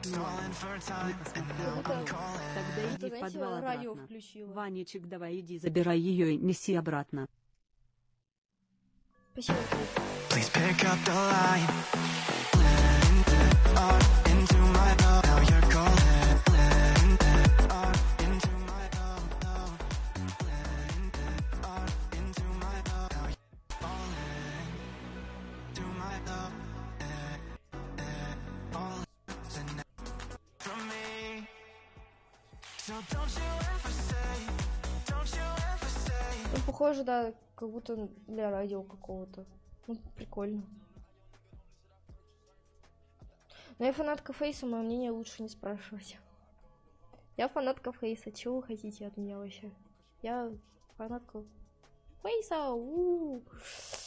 Ну ладно, не посмотрела. Тогда иди в подвал радио обратно. включила. Ванечек, давай иди, забирай ее и неси обратно. Спасибо. Please pick up the line. Up into my love. Now you're calling. Up into my love. Up into my love. Now you're falling. To my love. Falling from me. So don't you ever say. Don't you ever say. Ну, похоже, да, как будто для радио какого-то. Ну, прикольно. Но я фанатка Фейса, мое мнение лучше не спрашивать. Я фанатка Фейса. Чего вы хотите от меня вообще? Я фанатка Фейса. У-у-у.